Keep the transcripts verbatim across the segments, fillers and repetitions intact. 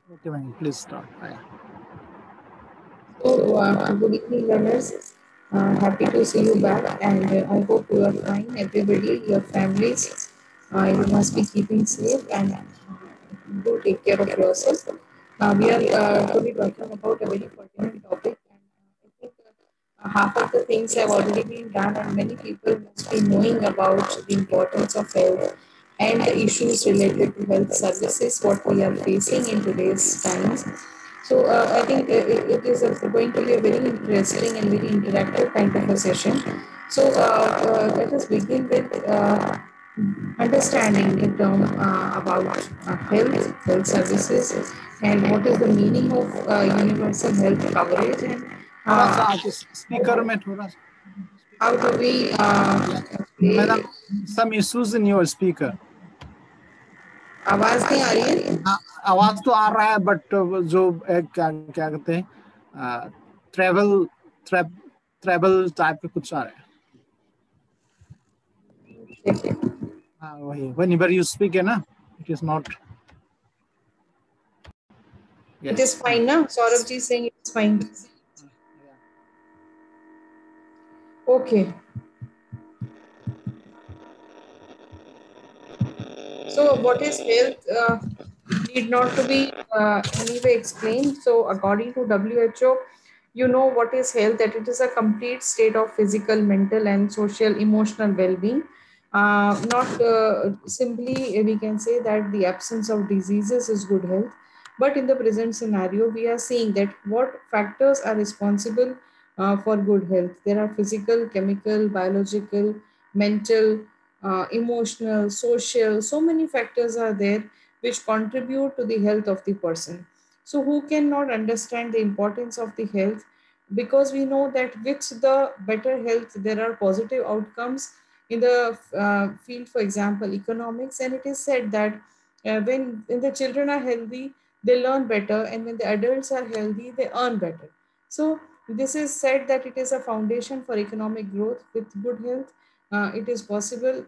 Okay, Vani, please start. Hi. So, uh, good evening, learners. Uh, happy to see you back, and uh, I hope you are fine, everybody, your families. Uh, you must be keeping safe and do take care of yourself. Uh, we are uh, today talking about a very pertinent topic, and uh, I think uh, half of the things have already been done, and many people must be knowing about the importance of health and the issues related to health services, what we are facing in today's times. So uh, I think uh, it, it is a, going to be a very interesting and very interactive kind of a session. So uh, uh, let us begin with uh, understanding the term uh, about uh, health, health services, and what is the meaning of uh, universal health coverage, and थोड़ा सा uh, आगे speaker में थोड़ा सा how do we uh, madam, play. some issues in your speaker. आवाज नहीं आ रही है? हाँ, आवाज तो आ रहा है, बट जो एक क्या क्या कहते हैं, ट्रेवल ट्रेवल टाइप के कुछ आ रहा है. हाँ, वही whenever you speak है ना, it is not. It Yes. is fine now. Saurabh ji is saying it's fine. Okay. So, what is health uh, need not to be uh, anyway explained. So, according to W H O, you know what is health, that it is a complete state of physical, mental, and social, emotional well being. Uh, not uh, simply, uh, we can say that the absence of diseases is good health, but in the present scenario, we are seeing that what factors are responsible uh, for good health. There are physical, chemical, biological, mental, uh, emotional, social, so many factors are there which contribute to the health of the person. So, who cannot understand the importance of the health? Because we know that with the better health, there are positive outcomes in the uh, field, for example, economics. And it is said that uh, when, when the children are healthy, they learn better, and when the adults are healthy, they earn better. So, this is said that it is a foundation for economic growth. With good health, uh, it is possible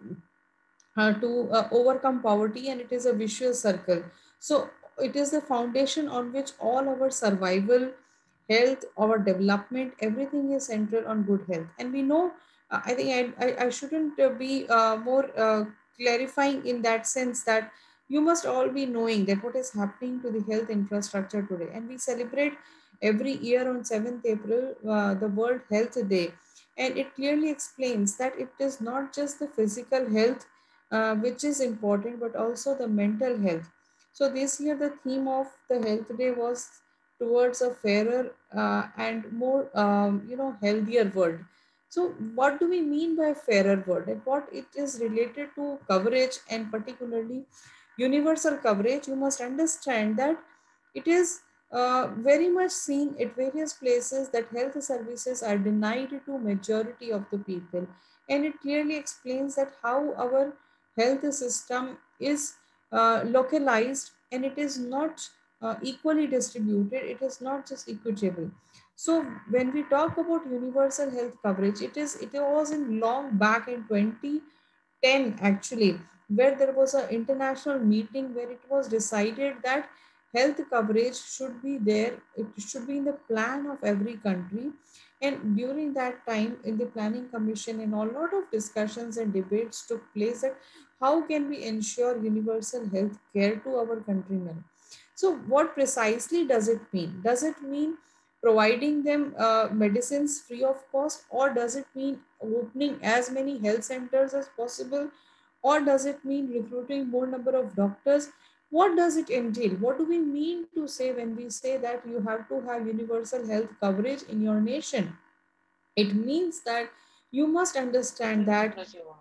uh, to uh, overcome poverty, and it is a vicious circle. So it is the foundation on which all our survival, health, our development, everything is central on good health. And we know, uh, I think I, I, I shouldn't uh, be uh, more uh, clarifying in that sense, that you must all be knowing that what is happening to the health infrastructure today. And we celebrate every year on seventh April uh, the World Health Day, and it clearly explains that it is not just the physical health uh, which is important, but also the mental health. So this year, the theme of the Health Day was towards a fairer uh, and more, um, you know, healthier world. So, what do we mean by fairer world? And what it is related to coverage, and particularly universal coverage? You must understand that it is uh, very much seen at various places that health services are denied to majority of the people, and it clearly explains that how our health system is uh, localized, and it is not uh, equally distributed, it is not just equitable. So when we talk about universal health coverage, it is it was in long back in twenty ten actually, where there was an international meeting where it was decided that health coverage should be there, it should be in the plan of every country. And during that time in the planning commission, and a lot of discussions and debates took place that how can we ensure universal health care to our countrymen. So what precisely does it mean? Does it mean providing them uh, medicines free of cost, or does it mean opening as many health centers as possible, or does it mean recruiting more number of doctors? What does it entail? What do we mean to say when we say that you have to have universal health coverage in your nation? It means that you must understand that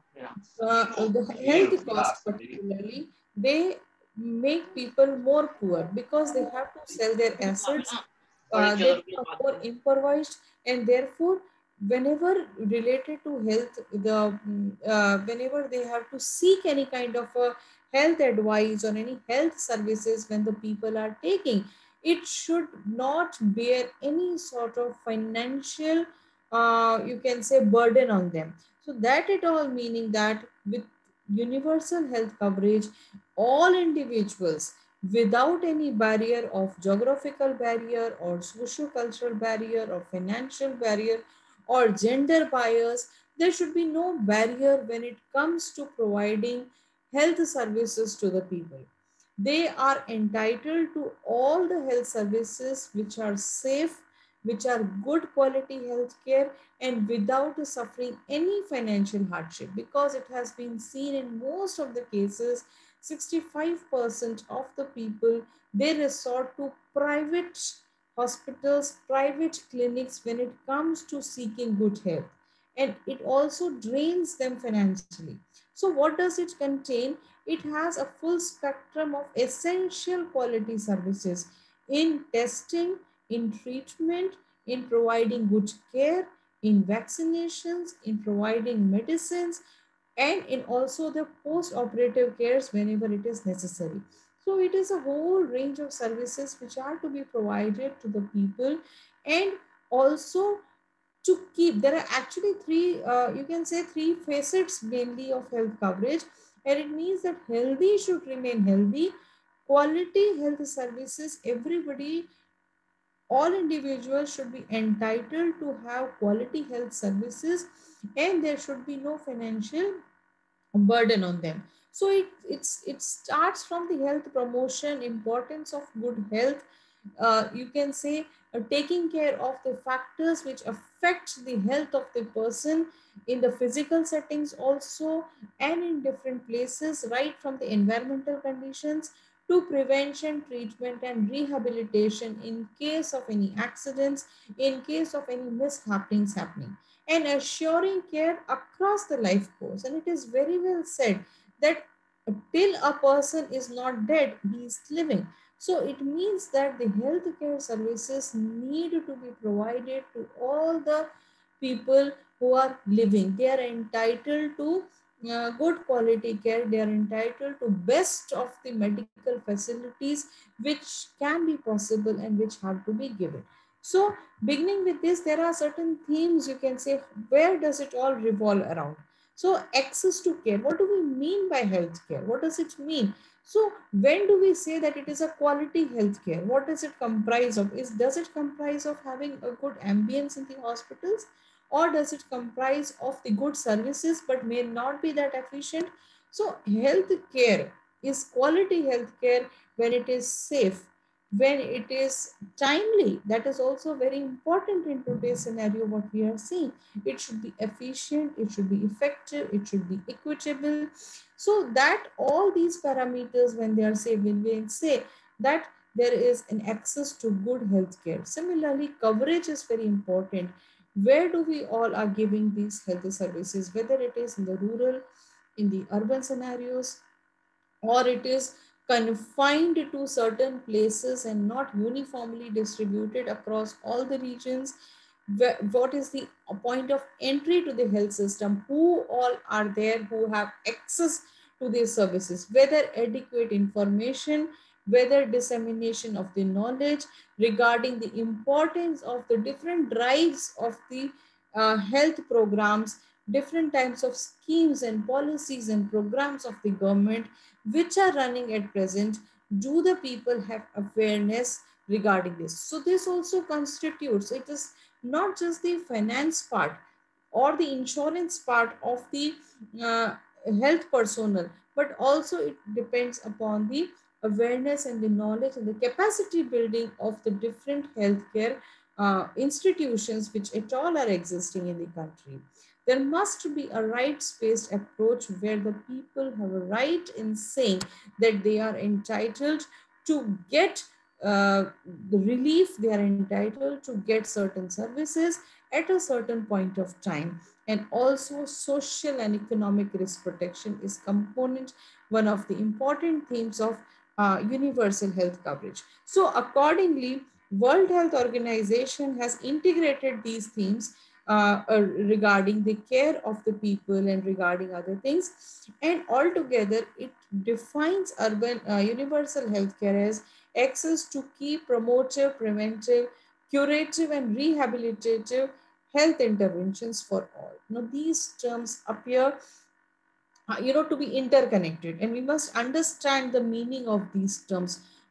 uh, the health cost particularly, they make people more poor because they have to sell their assets, uh, they become more impoverished, and therefore whenever related to health, the mm, uh, whenever they have to seek any kind of a health advice or any health services, when the people are taking, it should not bear any sort of financial, uh, you can say, burden on them. So that it all meaning that with universal health coverage, all individuals, without any barrier of geographical barrier or socio-cultural barrier or financial barrier or gender bias. There should be no barrier when it comes to providing health services to the people. They are entitled to all the health services which are safe, which are good quality health care, and without suffering any financial hardship, because it has been seen in most of the cases sixty-five percent of the people, they resort to private hospitals, private clinics when it comes to seeking good health, and it also drains them financially. So what does it contain? It has a full spectrum of essential quality services in testing, in treatment, in providing good care, in vaccinations, in providing medicines, and in also the post-operative cares whenever it is necessary. So it is a whole range of services which are to be provided to the people, and also to keep, there are actually three, uh, you can say three facets mainly of health coverage, and it means that healthy should remain healthy, quality health services, everybody, all individuals should be entitled to have quality health services, and there should be no financial burden on them. So it it's it starts from the health promotion, importance of good health, uh, you can say uh, taking care of the factors which affect the health of the person in the physical settings also, and in different places, right from the environmental conditions to prevention, treatment, and rehabilitation in case of any accidents, in case of any mishappenings happening, and assuring care across the life course. And it is very well said that till a person is not dead, he is living. So it means that the healthcare services need to be provided to all the people who are living. They are entitled to uh, good quality care. They are entitled to best of the medical facilities which can be possible and which have to be given. So beginning with this, there are certain themes, you can say, where does it all revolve around? So access to care, what do we mean by healthcare? What does it mean? So when do we say that it is a quality healthcare? What does it comprise of? Is does it comprise of having a good ambience in the hospitals, or does it comprise of the good services but may not be that efficient? So healthcare is quality healthcare when it is safe, when it is timely. That is also very important in today's scenario. What we are seeing, it should be efficient, it should be effective, it should be equitable. So that all these parameters, when they are say, when we say that there is an access to good health care. Similarly, coverage is very important. Where do we all are giving these health services, whether it is in the rural, in the urban scenarios, or it is confined to certain places and not uniformly distributed across all the regions? What is the point of entry to the health system? Who all are there who have access to these services? Whether adequate information, whether dissemination of the knowledge regarding the importance of the different drives of the uh, health programs, different types of schemes and policies and programs of the government which are running at present. Do the people have awareness regarding this? So this also constitutes, it is not just the finance part or the insurance part of the uh, health personnel, but also it depends upon the awareness and the knowledge and the capacity building of the different healthcare uh, institutions which at all are existing in the country. There must be a rights-based approach where the people have a right in saying that they are entitled to get uh, the relief, they are entitled to get certain services at a certain point of time. And also social and economic risk protection is component, one of the important themes of uh, universal health coverage. So accordingly, World Health Organization has integrated these themes uh, uh, regarding the care of the people and regarding other things. And altogether, it defines urban uh, universal healthcare as access to key promotive, preventive, curative, and rehabilitative health interventions for all. Now, these terms appear uh, you know to be interconnected, and we must understand the meaning of these terms.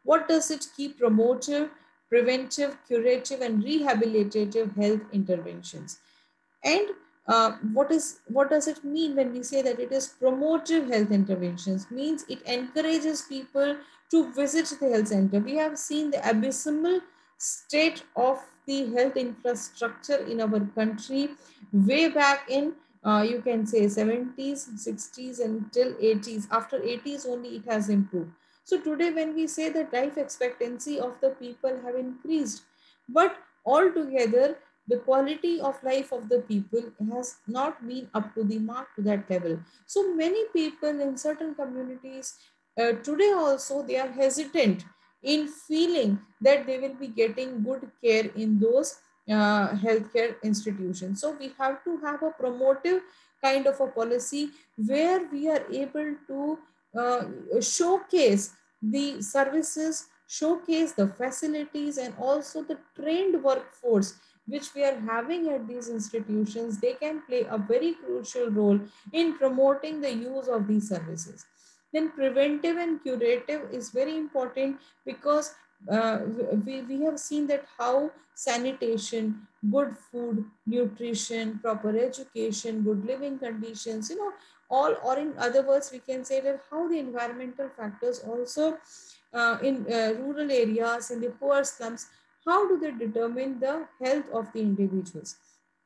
What does it keep? Promotive, preventive, curative, and rehabilitative health interventions. And uh, what is what does it mean when we say that it is promotive health interventions? Means it encourages people to visit the health center. We have seen the abysmal state of the health infrastructure in our country way back in, uh, you can say, seventies, sixties, until eighties. After eighties only it has improved. So today when we say that life expectancy of the people have increased, but altogether the quality of life of the people has not been up to the mark to that level. So many people in certain communities uh, today also they are hesitant in feeling that they will be getting good care in those uh, healthcare institutions. So we have to have a promotive kind of a policy where we are able to uh, showcase the services, showcase the facilities, and also the trained workforce which we are having at these institutions. They can play a very crucial role in promoting the use of these services. Then preventive and curative is very important, because uh, we, we have seen that how sanitation, good food, nutrition, proper education, good living conditions, you know, all, or in other words, we can say that how the environmental factors also uh, in uh, rural areas, in the poor slums, how do they determine the health of the individuals?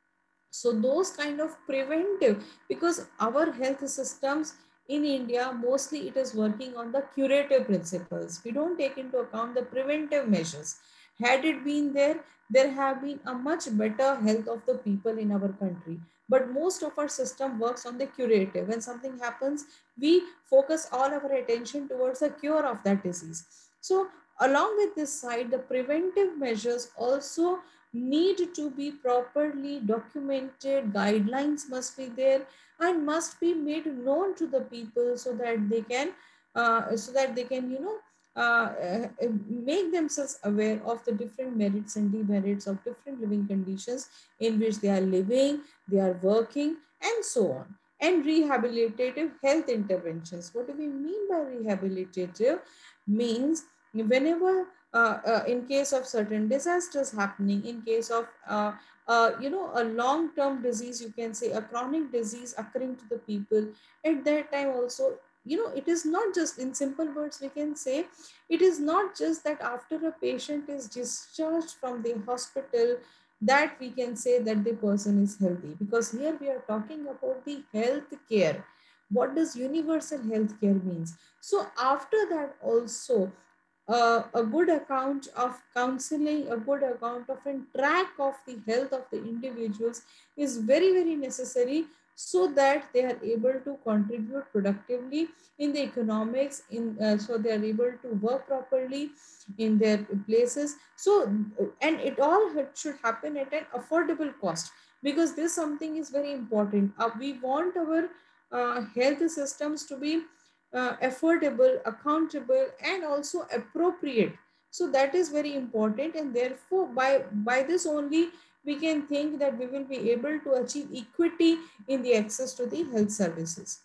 So those kind of preventive, because our health systems in India mostly it is working on the curative principles. We don't take into account the preventive measures. Had it been there, there have been a much better health of the people in our country. But most of our system works on the curative. When something happens, we focus all our attention towards the cure of that disease. So along with this side, the preventive measures also need to be properly documented. Guidelines must be there and must be made known to the people, so that they can uh, so that they can, you know, uh, uh, make themselves aware of the different merits and demerits of different living conditions in which they are living, they are working, and so on. And rehabilitative health interventions. What do we mean by rehabilitative? Means whenever uh, uh, in case of certain disasters happening, in case of uh, uh, you know, a long term disease, you can say a chronic disease occurring to the people, at that time also, you know, it is not just, in simple words we can say, it is not just that after a patient is discharged from the hospital that we can say that the person is healthy, because here we are talking about the health care. What does universal health care means? So after that also, uh, a good account of counseling, a good account of a track of the health of the individuals is very, very necessary, so that they are able to contribute productively in the economics, in uh, so they are able to work properly in their places. So, and it all should happen at an affordable cost, because this something is very important. Uh, we want our uh, health systems to be uh, affordable, accountable, and also appropriate. So that is very important, and therefore by by this only we can think that we will be able to achieve equity in the access to the health services.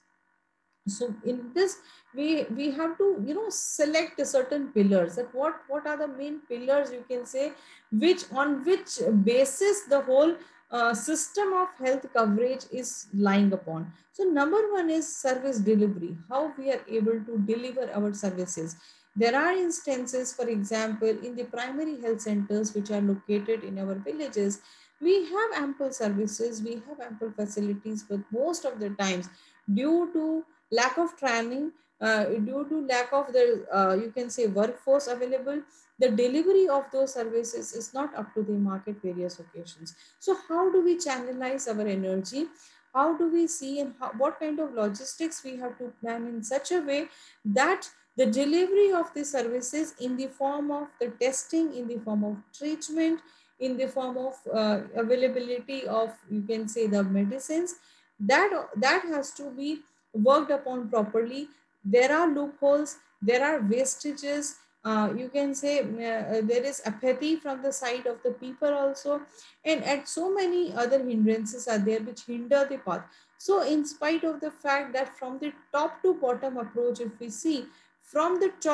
So in this, we we have to, you know, select a certain pillars, that what what are the main pillars, you can say, which on which basis the whole uh, system of health coverage is lying upon. So number one is service delivery, how we are able to deliver our services. There are instances, for example, in the primary health centers which are located in our villages, we have ample services, we have ample facilities, but most of the times, due to lack of training, uh, due to lack of the uh, you can say workforce available, the delivery of those services is not up to the market various occasions. So how do we channelize our energy? How do we see, and how, what kind of logistics we have to plan in such a way that the delivery of the services in the form of the testing, in the form of treatment, in the form of uh, availability of, you can say, the medicines, that that has to be worked upon properly. There are loopholes, there are wastages, uh, you can say uh, there is apathy from the side of the people also, and at so many other hindrances are there which hinder the path. So in spite of the fact that from the top to bottom approach, if we see from the top,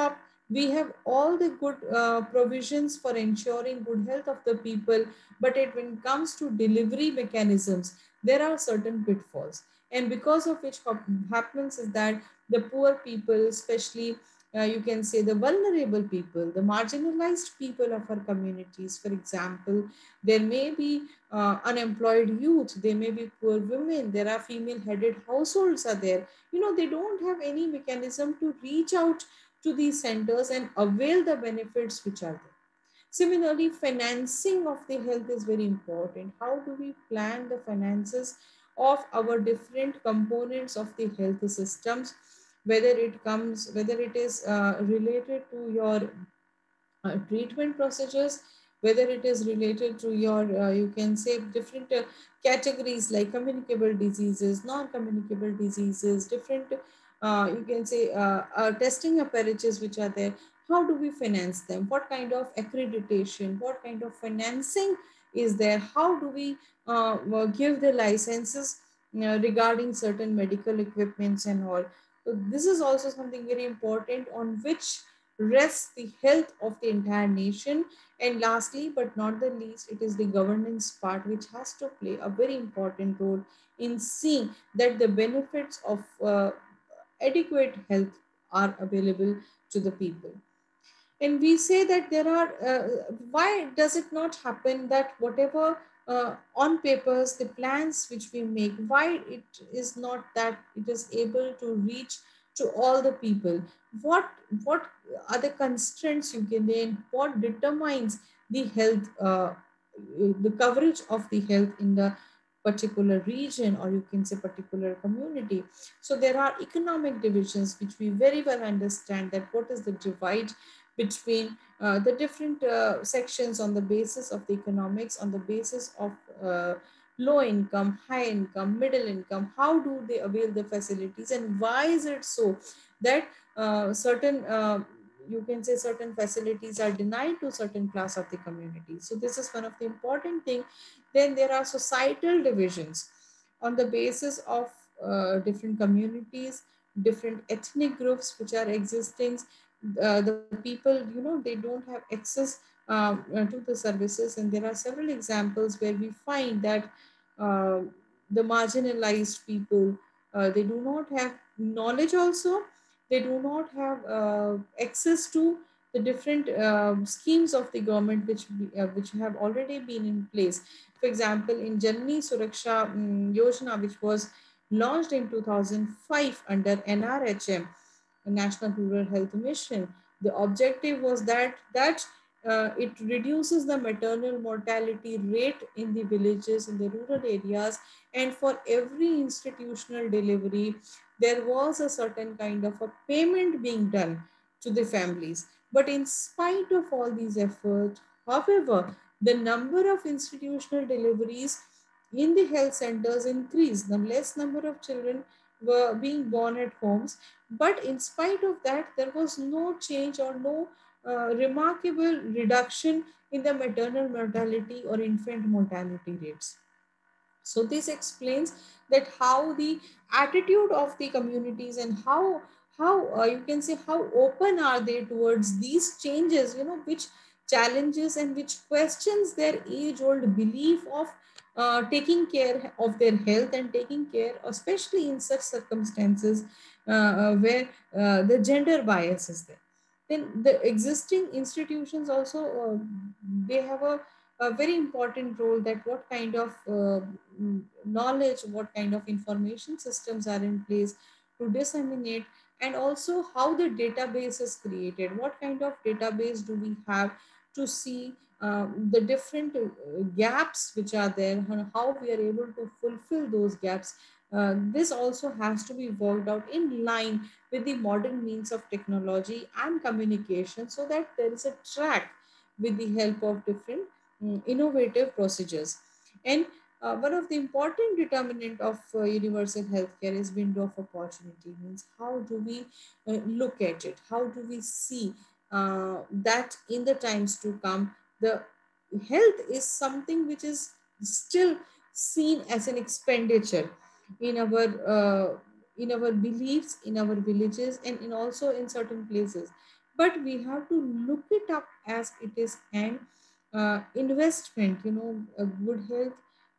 We have all the good uh, provisions for ensuring good health of the people, but it, when it comes to delivery mechanisms, there are certain pitfalls, and because of which what happens is that the poor people, especially uh, you can say the vulnerable people, the marginalized people of our communities, for example, there may be uh, unemployed youth, there may be poor women, there are female headed households are there. You know, they don't have any mechanism to reach out to these centers and avail the benefits which are there. Similarly, financing of the health is very important. How do we plan the finances of our different components of the health systems, whether it comes, whether it is uh, related to your uh, treatment procedures, whether it is related to your, uh, you can say, different uh, categories like communicable diseases, non-communicable diseases, different, uh, you can say, uh, uh, testing apparatus which are there. How do we finance them? What kind of accreditation, what kind of financing is there? How do we uh, give the licenses uh, regarding certain medical equipments and all? So this is also something very important on which rests the health of the entire nation. And lastly, but not the least, it is the governance part which has to play a very important role in seeing that the benefits of uh, adequate health are available to the people. And we say that there are uh, why does it not happen that whatever uh, on papers the plans which we make, why it is not that it is able to reach to all the people? What what are the constraints, you can name, what determines the health, uh, the coverage of the health in the particular region, or you can say particular community? So there are economic divisions which we very well understand, that what is the divide between uh, the different uh, sections on the basis of the economics, on the basis of uh, low income, high income, middle income. How do they avail the facilities, and why is it so that uh, certain uh, you can say certain facilities are denied to certain class of the community? So this is one of the important thing. Then there are societal divisions on the basis of uh, different communities, different ethnic groups which are existing. Uh, the people, you know, they don't have access um, uh, to the services, and there are several examples where we find that uh, the marginalized people, uh, they do not have knowledge also, they do not have uh, access to the different um schemes of the government which we- uh, which have already been in place. For example, in Janani Suraksha um, Yojana, which was launched in two thousand five under N R H M, National Rural Health Mission. The objective was that that uh, it reduces the maternal mortality rate in the villages, in the rural areas, and for every institutional delivery, there was a certain kind of a payment being done to the families. But in spite of all these efforts, however, the number of institutional deliveries in the health centers increased. The less number of children were being born at homes, but in spite of that, there was no change or no uh, remarkable reduction in the maternal mortality or infant mortality rates. So this explains that how the attitude of the communities, and how how uh, you can say how open are they towards these changes, you know, which challenges and which questions their age old belief of uh, taking care of their health and taking care, especially in such circumstances uh, uh, where uh, the gender bias is there. Then the existing institutions also, uh, they have a a very important role, that what kind of uh, knowledge, what kind of information systems are in place to disseminate, and also how the database is created, what kind of database do we have to see uh, the different uh, gaps which are there, and how we are able to fulfill those gaps. Uh, this also has to be worked out in line with the modern means of technology and communication, so that there is a track with the help of different mm, innovative procedures. And uh, one of the important determinant of uh, universal healthcare is window of opportunity. Means how do we uh, look at it? How do we see uh, that in the times to come, the health is something which is still seen as an expenditure in our uh, in our beliefs, in our villages, and in also in certain places. but we have to look it up as it is an uh, investment. You know, a good health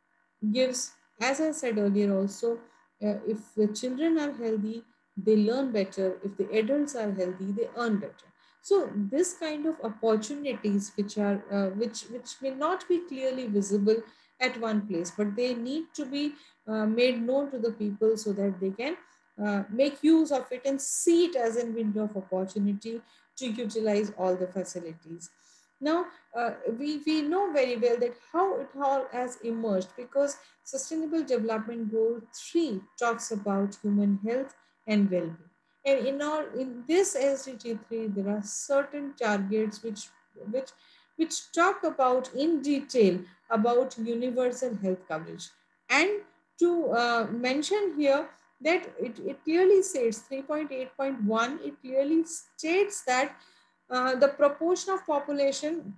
gives, as I said earlier also, uh, if the children are healthy, they learn better. If the adults are healthy, they earn better. So this kind of opportunities, which are uh, which which may not be clearly visible at one place, but they need to be uh, made known to the people so that they can uh, make use of it and see it as a window of opportunity to utilize all the facilities. Now, uh, we, we know very well that how it all has emerged, because Sustainable Development Goal three talks about human health and well-being. And in our in this S D G three, there are certain targets which which which talk about in detail about universal health coverage. And to uh, mention here that it, it clearly states three point eight point one, it clearly states that uh, the proportion of population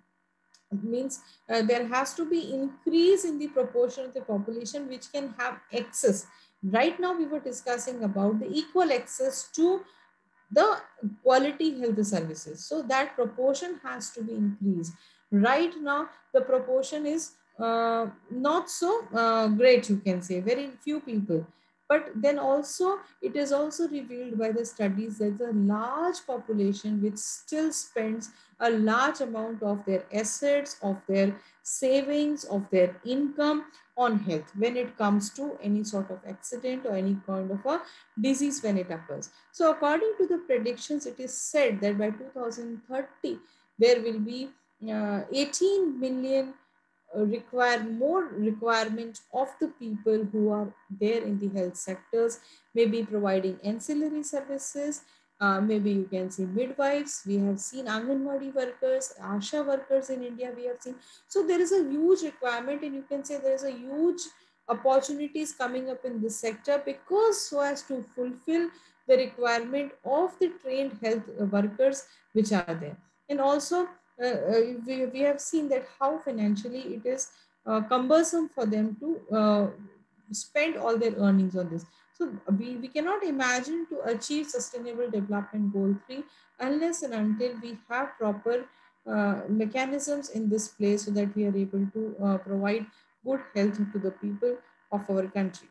means uh, there has to be increase in the proportion of the population which can have access. Right now we were discussing about the equal access to the quality health services, so that proportion has to be increased. Right now the proportion is uh, not so uh, great, you can say, very few people. But then also it is also revealed by the studies that a large population which still spends a large amount of their assets, of their savings, of their income on health when it comes to any sort of accident or any kind of a disease when it occurs. So according to the predictions, it is said that by two thousand thirty, there will be uh, eighteen million uh, require more requirement of the people who are there in the health sectors, maybe providing ancillary services, uh, maybe you can see midwives. We have seen Anganwadi workers, Asha workers in India, we have seen. So there is a huge requirement, and you can say there is a huge opportunities coming up in this sector, because so as to fulfill the requirement of the trained health workers which are there. And also uh, uh, we, we have seen that how financially it is uh, cumbersome for them to uh, spend all their earnings on this. So we, we cannot imagine to achieve sustainable development goal three unless and until we have proper uh, mechanisms in this place, so that we are able to uh, provide good health to the people of our country.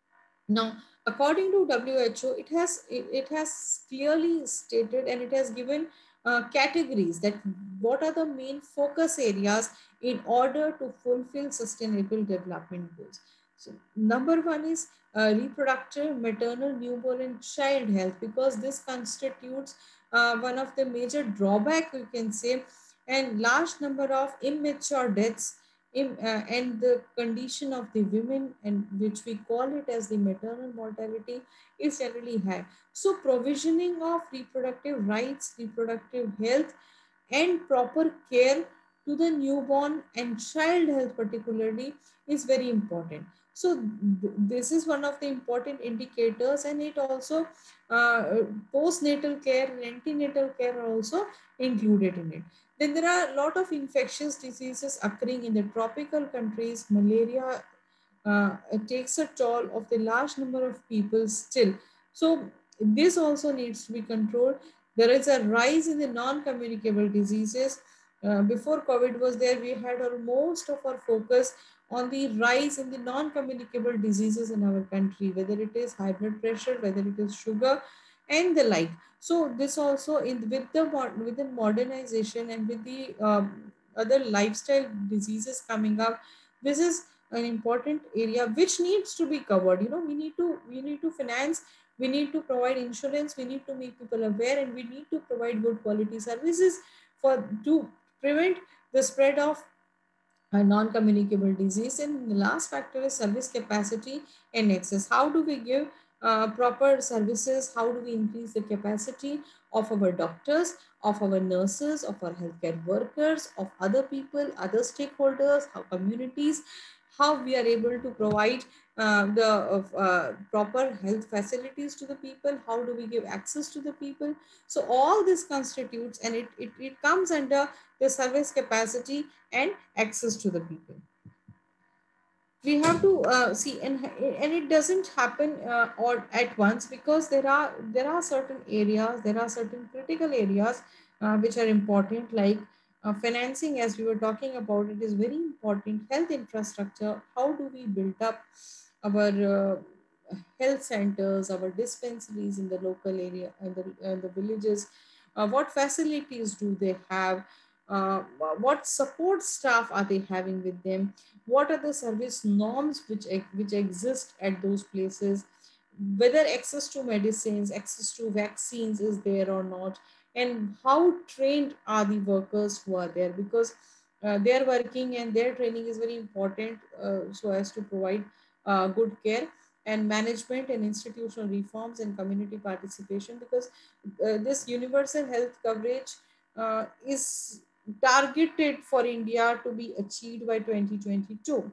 Now, according to W H O, it has it, it has clearly stated, and it has given uh, categories that what are the main focus areas in order to fulfill sustainable development goals. So, number one is uh, reproductive, maternal, newborn, and child health, because this constitutes uh, one of the major drawback, you can say, and large number of immature deaths in, uh, and the condition of the women, and which we call it as the maternal mortality, is generally high. So provisioning of reproductive rights, reproductive health, and proper care to the newborn and child health particularly is very important. So th this is one of the important indicators, and it also uh, postnatal care and antenatal care are also included in it. Then there are a lot of infectious diseases occurring in the tropical countries. Malaria uh, takes a toll of the large number of people still. So this also needs to be controlled. There is a rise in the non-communicable diseases. Uh, before COVID was there, we had most of our focus on the rise in the non-communicable diseases in our country, whether it is high blood pressure, whether it is sugar, and the like. So this also, in with the with the modernization and with the um, other lifestyle diseases coming up, this is an important area which needs to be covered. You know, we need to we need to finance, we need to provide insurance, we need to make people aware, and we need to provide good quality services for to prevent the spread of a non-communicable disease. And the last factor is service capacity and access. How do we give uh, proper services? How do we increase the capacity of our doctors, of our nurses, of our healthcare workers, of other people, other stakeholders, how communities, how we are able to provide uh, the uh, proper health facilities to the people, how do we give access to the people. So all this constitutes, and it, it, it comes under the service capacity and access to the people. We have to uh, see, and and it doesn't happen uh, all at once, because there are there are certain areas, there are certain critical areas uh, which are important, like uh, financing, as we were talking about, it is very important. Health infrastructure, how do we build up our uh, health centers, our dispensaries in the local area and the, uh, the villages? Uh, what facilities do they have? Uh, what support staff are they having with them? What are the service norms which ex- which exist at those places? Whether access to medicines, access to vaccines is there or not, and how trained are the workers who are there, because uh, their working and their training is very important, uh, so as to provide uh, good care. And management and institutional reforms and community participation, because uh, this universal health coverage uh, is targeted for India to be achieved by twenty twenty-two.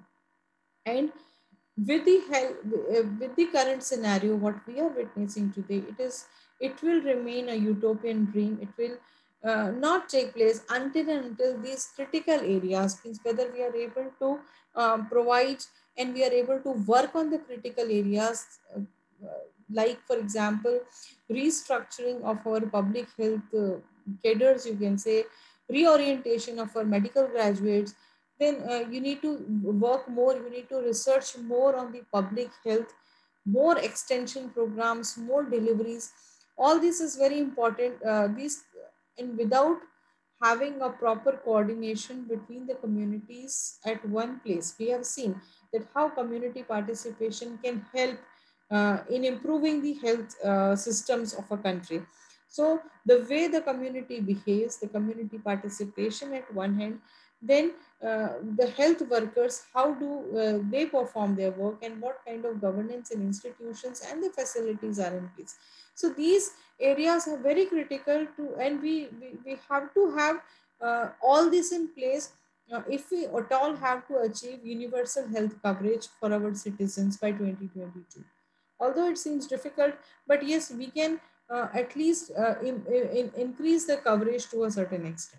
And with the hel- uh, with the current scenario what we are witnessing today, it is it will remain a utopian dream. It will uh, not take place until and until these critical areas, means whether we are able to um, provide and we are able to work on the critical areas, uh, uh, like for example restructuring of our public health uh, cadres, you can say reorientation of our medical graduates. Then uh, you need to work more, you need to research more on the public health, more extension programs, more deliveries. All this is very important. Uh, these and without having a proper coordination between the communities at one place, we have seen that how community participation can help uh, in improving the health uh, systems of a country. So the way the community behaves, the community participation at one hand, then uh, the health workers, how do uh, they perform their work, and what kind of governance and institutions and the facilities are in place. So these areas are very critical to, and we we, we have to have uh, all this in place uh, if we at all have to achieve universal health coverage for our citizens by twenty twenty-two. Although it seems difficult, but yes, we can uh, at least uh, in, in, increase the coverage to a certain extent.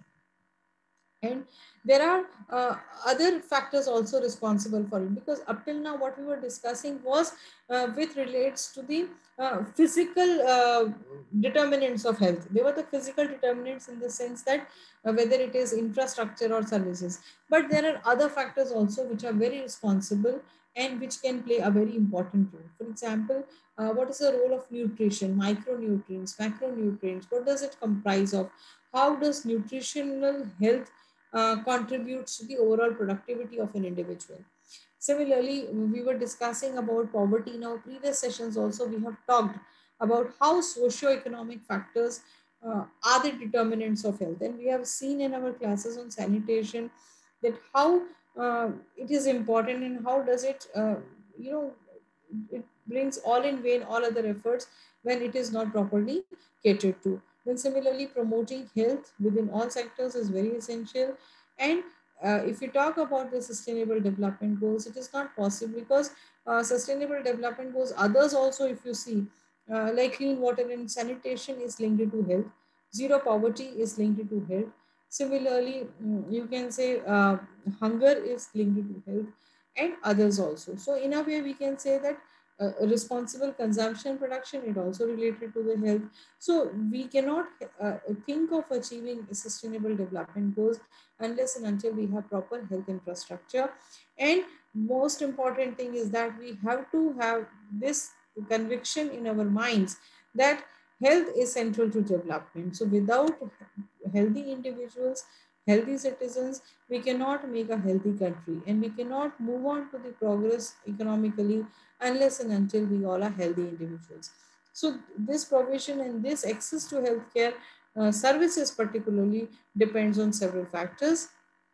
And there are uh, other factors also responsible for it, because up till now what we were discussing was uh, with relates to the uh, physical uh, determinants of health. They were the physical determinants in the sense that uh, whether it is infrastructure or services, but there are other factors also which are very responsible and which can play a very important role. For example, uh, what is the role of nutrition, micronutrients, macronutrients? What does it comprise of? How does nutritional health uh, contributes to the overall productivity of an individual? Similarly, we were discussing about poverty in our previous sessions. Also, we have talked about how socio-economic factors uh, are the determinants of health, and we have seen in our classes on sanitation that how uh, it is important and how does it, uh, you know, it brings all in vain all other efforts when it is not properly catered to. Then similarly, promoting health within all sectors is very essential. And uh, if we talk about the sustainable development goals, it is not possible, because uh, sustainable development goals, others also, if you see, uh, like clean water and sanitation is linked to health, zero poverty is linked to health. Similarly, mm, you can say uh, hunger is linked to health, and others also. So in a way, we can say that uh, responsible consumption production is also related to the health. So we cannot uh, think of achieving sustainable development goals unless and until we have proper health infrastructure. And most important thing is that we have to have this conviction in our minds that health is central to development. So without healthy individuals, healthy citizens, we cannot make a healthy country, and we cannot move on to the progress economically unless and until we all are healthy individuals. So this provision and this access to healthcare uh, services particularly depends on several factors.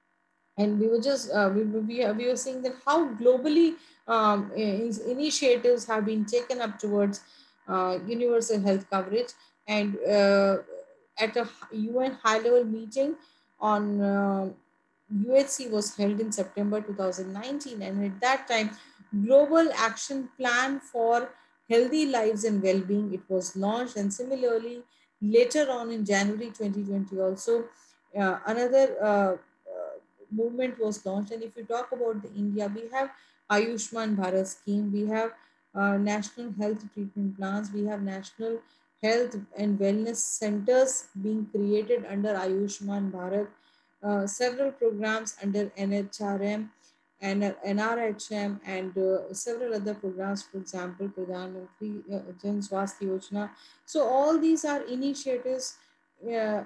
And we were just uh, we, we, we were seeing that how globally um, in, initiatives have been taken up towards uh, universal health coverage. And uh, at a U N high level meeting on uh, U H C was held in September two thousand nineteen, and at that time global action plan for healthy lives and well-being, it was launched. And similarly, later on in January twenty twenty also uh, another uh, uh, movement was launched. And if you talk about the India, we have Ayushman Bharat scheme, we have uh, national health treatment plans, we have national health and wellness centers being created under Ayushman Bharat, uh, several programs under N H R M and N R H M, and uh, several other programs, for example, Pradhan Mantri uh, Jan Swasthya Yojana. So all these are initiatives. Uh,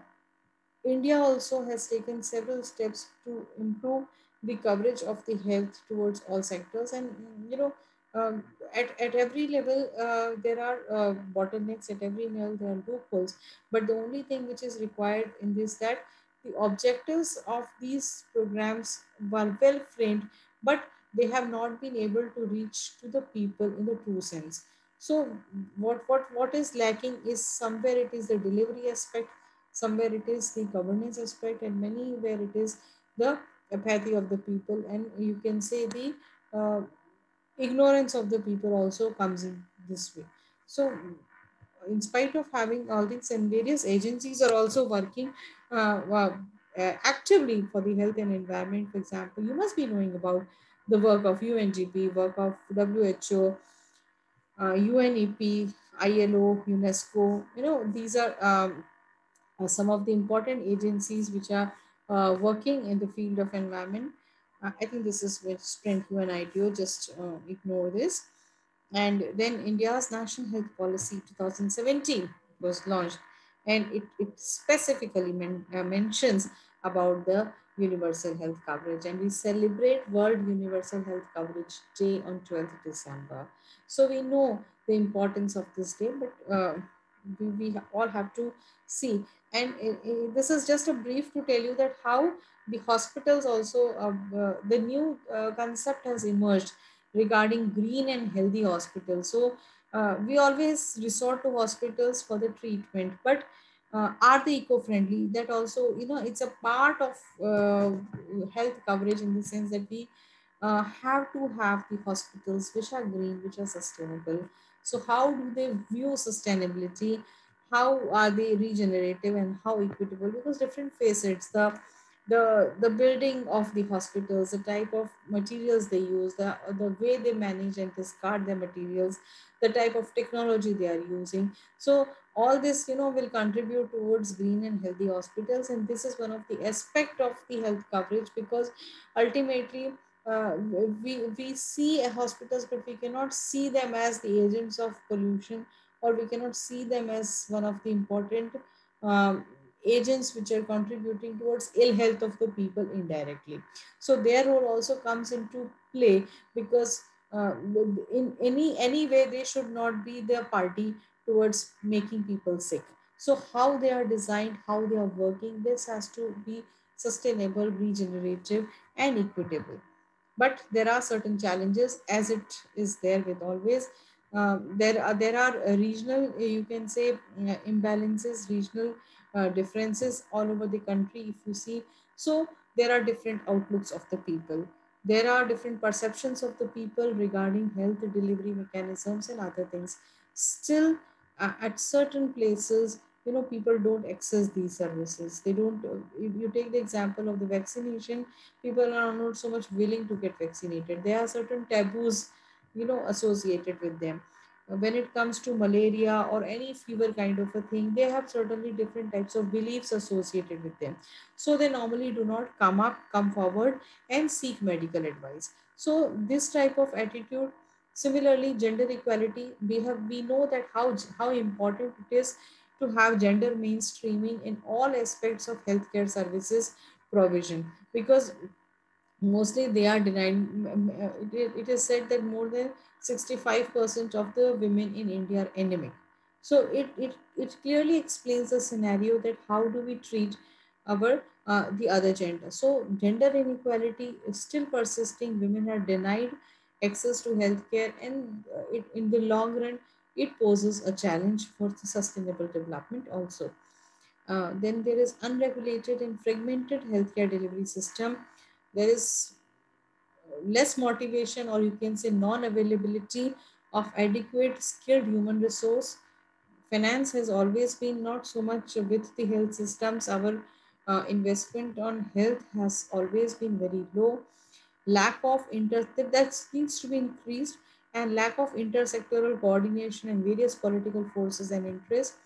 India also has taken several steps to improve the coverage of the health towards all sectors. And you know, um, at, at every level, uh, there are uh, bottlenecks. At every level, there are loopholes. But the only thing which is required in this, that the objectives of these programs were well framed, but they have not been able to reach to the people in the true sense. So what what what is lacking is, somewhere it is the delivery aspect, somewhere it is the governance aspect, and many where it is the apathy of the people, and you can say the uh, ignorance of the people also comes in this way. So in spite of having all these, and various agencies are also working uh, uh, uh, actively for the health and environment. For example, you must be knowing about the work of U N G P, work of W H O, uh, U N E P, I L O, UNESCO. You know, these are um, uh, some of the important agencies which are uh, working in the field of environment. Uh, I think this is with Sprint, U N I T O, just uh, ignore this. And then India's National Health Policy twenty seventeen was launched, and it, it specifically men, uh, mentions about the universal health coverage, and we celebrate World Universal Health Coverage Day on twelfth December. So we know the importance of this day, but uh, we, we all have to see. And uh, uh, this is just a brief to tell you that how the hospitals also, uh, uh, the new uh, concept has emerged regarding green and healthy hospitals. So uh, we always resort to hospitals for the treatment, but uh, are they eco-friendly? That also, you know, it's a part of uh, health coverage, in the sense that we uh, have to have the hospitals which are green, which are sustainable. So how do they view sustainability? How are they regenerative and how equitable? Because different facets, the the the building of the hospitals, the type of materials they use, the the way they manage and discard their materials, the type of technology they are using. So all this, you know, will contribute towards green and healthy hospitals, and this is one of the aspect of the health coverage, because ultimately uh, we we see hospitals, but we cannot see them as the agents of pollution, or we cannot see them as one of the important um, agents which are contributing towards ill health of the people indirectly. So their role also comes into play, because uh, in any any way they should not be the party towards making people sick. So how they are designed, how they are working, this has to be sustainable, regenerative, and equitable. But there are certain challenges, as it is there with always. Um, there are there are uh, regional, uh, you can say, uh, imbalances, regional uh, differences all over the country, if you see. So there are different outlooks of the people, there are different perceptions of the people regarding health delivery mechanisms and other things. Still, uh, at certain places, you know, people don't access these services. They don't uh, if you take the example of the vaccination, people are not so much willing to get vaccinated. There are certain taboos, you know, associated with them. Uh, when it comes to malaria or any fever kind of a thing, they have certainly different types of beliefs associated with them. So they normally do not come up come forward and seek medical advice. So this type of attitude. Similarly, gender equality, we have we know that how how important it is to have gender mainstreaming in all aspects of healthcare services provision, because mostly they are denied. It, it is said that more than sixty-five percent of the women in India are anemic. So it, it, it clearly explains the scenario that how do we treat our uh, the other gender. So gender inequality is still persisting. Women are denied access to healthcare, and uh, it, in the long run, it poses a challenge for the sustainable development also. Uh, then there is unregulated and fragmented healthcare delivery system. There is less motivation, or you can say non-availability of adequate skilled human resource. Finance has always been not so much with the health systems. Our uh, investment on health has always been very low. Lack of inter that needs to be increased, and lack of intersectoral coordination and various political forces and interests.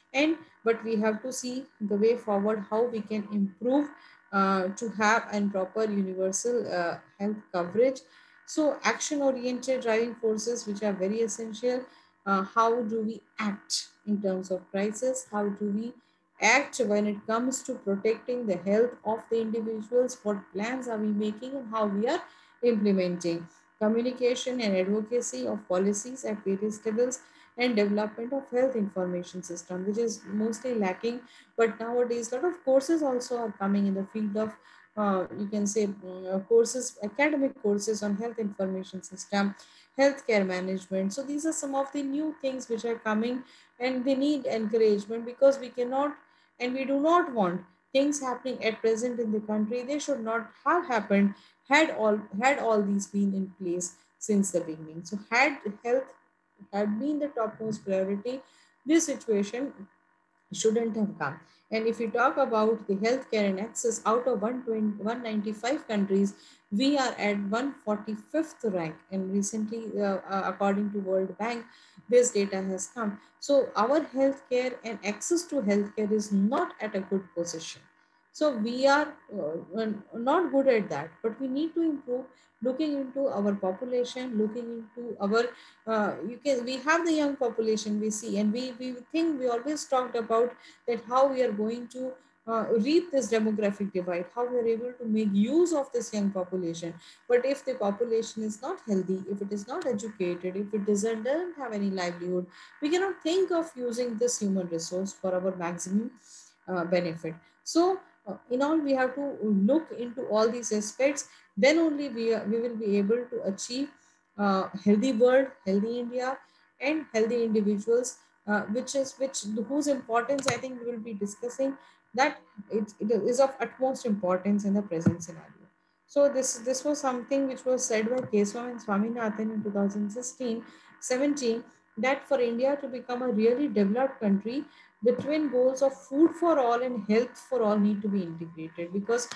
And but we have to see the way forward, how we can improve uh, to have and proper universal uh, health coverage. So action oriented driving forces which are very essential. Uh, how do we act in terms of crisis? How do we act when it comes to protecting the health of the individuals? What plans are we making and how we are implementing? Communication and advocacy of policies at various levels, and development of health information system, which is mostly lacking. But nowadays a lot of courses also are coming in the field of uh, you can say mm, uh, courses, academic courses on health information system, healthcare management. So these are some of the new things which are coming, and they need encouragement, because we cannot and we do not want things happening at present in the country. They should not have happened had all had all these been in place since the beginning. So had health had been the topmost priority, this situation shouldn't have come. And if we talk about the healthcare and access, out of one hundred twenty, one hundred ninety-five countries, we are at one hundred forty-fifth rank. And recently, uh, uh, according to World Bank, this data has come. So our healthcare and access to healthcare is not at a good position. So we are uh, not good at that, but we need to improve. Looking into our population, looking into our uh, you can we have the young population we see, and we we think we always talked about that how we are going to uh, reap this demographic divide, how we are able to make use of this young population. But if the population is not healthy, if it is not educated, if it doesn't, doesn't have any livelihood, we cannot think of using this human resource for our maximum uh, benefit. So uh, in all, we have to look into all these aspects. Then only we, are, we will be able to achieve uh, healthy world, healthy India, and healthy individuals, uh, which is which whose importance I think we will be discussing. That it, it is of utmost importance in the present scenario. So this this was something which was said by Keshav and Swaminathan in two thousand sixteen seventeen, that for India to become a really developed country, the twin goals of food for all and health for all need to be integrated. Because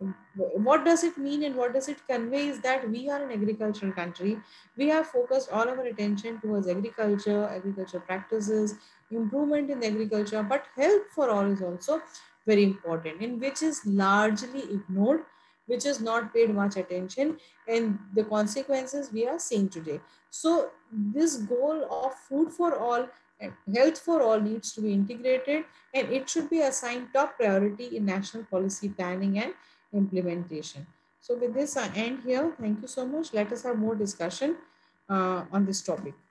what does it mean and what does it convey is that we are an agricultural country. We have focused all our attention towards agriculture, agriculture practices, improvement in agriculture, but health for all is also very important, and which is largely ignored, which is not paid much attention, and the consequences we are seeing today. So this goal of food for all and health for all needs to be integrated, and it should be assigned top priority in national policy planning and implementation. So with this, I end here. Thank you so much. Let us have more discussion uh, on this topic.